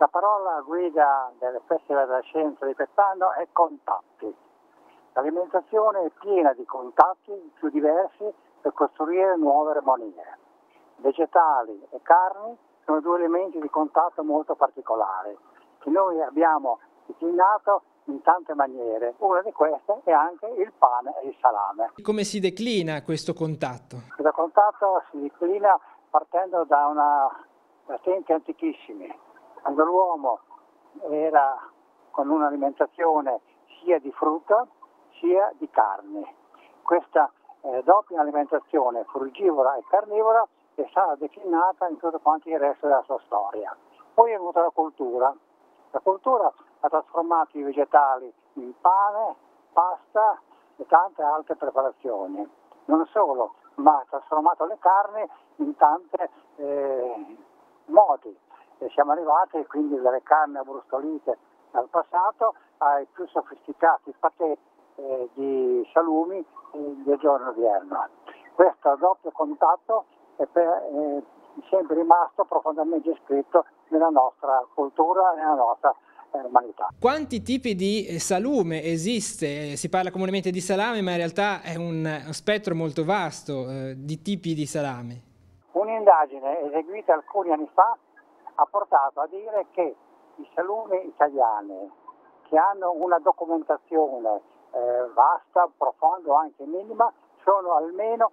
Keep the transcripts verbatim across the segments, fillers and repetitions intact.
La parola guida del Festival della Scienza di quest'anno è contatti. L'alimentazione è piena di contatti più diversi per costruire nuove armonie. Vegetali e carni sono due elementi di contatto molto particolari che noi abbiamo declinato in tante maniere. Una di queste è anche il pane e il salame. Come si declina questo contatto? Questo contatto si declina partendo da, una, da tempi antichissimi, quando l'uomo era con un'alimentazione sia di frutta sia di carne. Questa eh, doppia alimentazione frugivora e carnivora è stata declinata in tutto quanto il resto della sua storia. Poi è venuta la cultura. La cultura ha trasformato i vegetali in pane, pasta e tante altre preparazioni. Non solo, ma ha trasformato le carni in tanti eh, modi. E siamo arrivati quindi dalle carni abbrustolite dal passato ai più sofisticati patè eh, di salumi eh, del giorno odierno. Questo doppio contatto è per, eh, sempre rimasto profondamente iscritto nella nostra cultura e nella nostra eh, umanità. Quanti tipi di salume esiste? Si parla comunemente di salame, ma in realtà è un spettro molto vasto eh, di tipi di salame. Un'indagine eseguita alcuni anni fa ha portato a dire che i salumi italiani, che hanno una documentazione eh, vasta, profonda, anche minima, sono almeno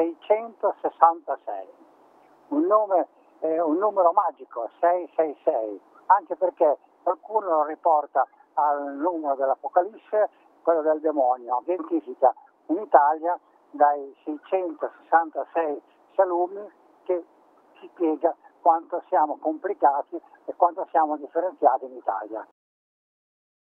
seicentosessantasei. Un, nome, eh, un numero magico, sei sei sei, anche perché qualcuno lo riporta al numero dell'Apocalisse, quello del demonio, identifica in Italia dai seicentosessantasei salumi che si spiega quanto siamo complicati e quanto siamo differenziati in Italia.